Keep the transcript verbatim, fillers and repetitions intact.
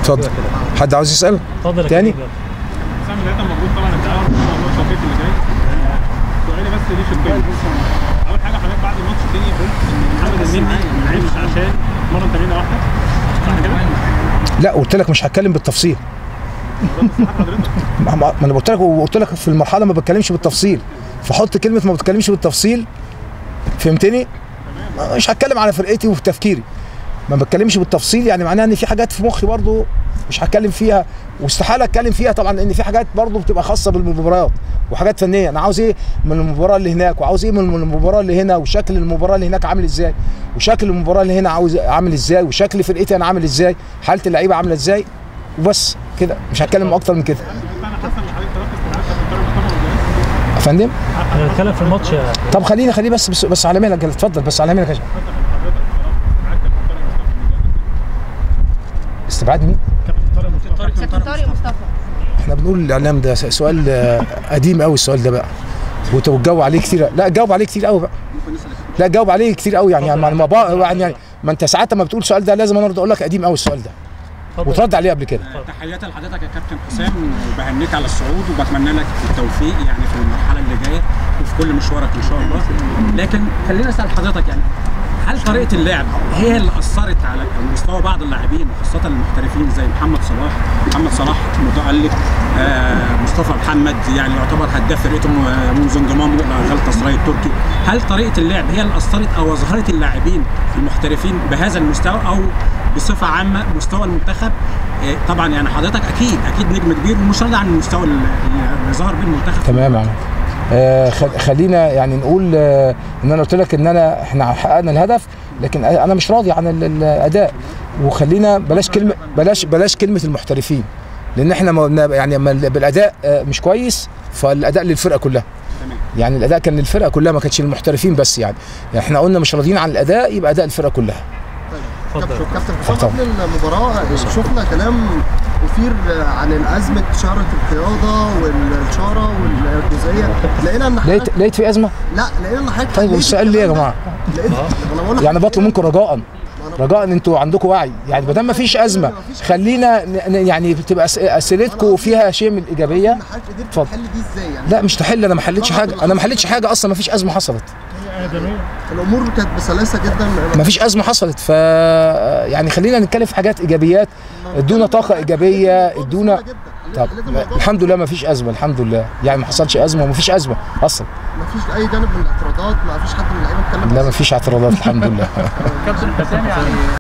اتفضل. حد عاوز يسال؟ اتفضل تاني. حسام بداية مبروك طبعا التأهل ان شاء الله التوفيق اللي جاي. سؤالي بس ليه شقين. اول حاجه حضرتك بعد الماتش التاني قلت ان محمد النني ما لعبش عشان مرن تمرينه واحده صح كده؟ لا قلت لك مش هتكلم بالتفصيل. ما ما انا قلت لك وقلت لك في المرحله ما بتكلمش بالتفصيل، فحط كلمه ما بتكلمش بالتفصيل. فهمتني؟ مش هتكلم على فرقتي وفي تفكيري. ما بتكلمش بالتفصيل يعني معناها ان في حاجات في مخي برضو مش هتكلم فيها، واستحاله اتكلم فيها طبعا، لان في حاجات برضو بتبقى خاصه بالمباريات وحاجات فنيه. انا عاوز ايه من المباراه اللي هناك، وعاوز ايه من المباراه اللي هنا، وشكل المباراه اللي هناك عامل ازاي، وشكل المباراه اللي هنا عاوز عامل ازاي، وشكل فرقتي انا عامل ازاي، حاله اللعيبه عامله ازاي، وبس كده. مش هتكلم اكتر من كده. انا حاسس ان حضرتك طلبت استدعاء كابتن طارق مصطفى يا فندم. انا بتكلم في الماتش. طب خليني خليه بس بس, بس على مهلك. اتفضل بس على مهلك. استبعاد مين؟ كابتن طارق مصطفى. احنا بنقول الاعلام ده سؤال قديم قوي السؤال ده بقى، وتجاوب عليه كتير. لا جاوب عليه كتير قوي بقى. لا جاوب عليه كتير قوي يعني يعني ما يعني, يعني ما انت ساعات ما بتقول السؤال ده لازم انا اقول لك قديم قوي السؤال ده وترد عليه قبل كده. تحياتي لحضرتك يا كابتن حسام، وبهنيك على الصعود وبتمنى لك التوفيق يعني في المرحله اللي جايه وفي كل مشوارك ان شاء الله. لكن خليني اسال حضرتك يعني هل طريقه اللعب هي اللي اثرت على مستوى بعض اللاعبين وخاصه المحترفين زي محمد صلاح محمد صلاح متالق، آه مصطفى محمد يعني يعتبر هداف فرقته منذ انضمامه لغالطاسراي التركي. هل طريقه اللعب هي اللي اثرت او اظهرت اللاعبين المحترفين بهذا المستوى او بصفه عامه مستوى المنتخب؟ آه طبعا يعني حضرتك اكيد اكيد نجم كبير ومش راضي عن المستوى اللي ظهر بيه المنتخب. تمام يا عم. آه خلينا يعني نقول آه ان انا قلت لك ان انا احنا حققنا الهدف، لكن انا مش راضي عن الاداء. وخلينا بلاش كلمه بلاش بلاش كلمه المحترفين، لان احنا يعني بالاداء آه مش كويس، فالاداء للفرقه كلها. يعني الاداء كان للفرقه كلها ما كانش للمحترفين بس. يعني, يعني احنا قلنا مش راضيين عن الاداء يبقى اداء الفرقه كلها. كابتن حسام قبل المباراه شفنا كلام مثير عن ازمه شاره القياده والشاره والجزئيه، لقينا ان لقيت لقيت في ازمه؟ لا لقينا ان حضرتك. طيب والسؤال ليه يا جماعه؟ يعني بطلب منكم رجاء رجاء ان انتوا عندكم وعي، يعني ما دام ما فيش ازمه خلينا يعني تبقى اسئلتكم فيها شيء من الايجابيه. اتفضل. تحل دي ازاي يعني؟ لا مش تحل، انا ما حلتش حاجه، انا ما حلتش حاجه اصلا، ما فيش ازمه حصلت. الامور كانت بسلاسه جدا، ما فيش ازمه حصلت. ف يعني خلينا نتكلم في حاجات ايجابيات، ادونا طاقه ايجابيه، ادونا. طب الحمد لله ما فيش ازمه، الحمد لله يعني ما حصلش ازمه وما فيش ازمه اصلا. ما فيش اي جانب من الاعتراضات، ما فيش حد من اللعيبه اتكلم؟ لا ما فيش اعتراضات الحمد لله. كابتن حسام يعني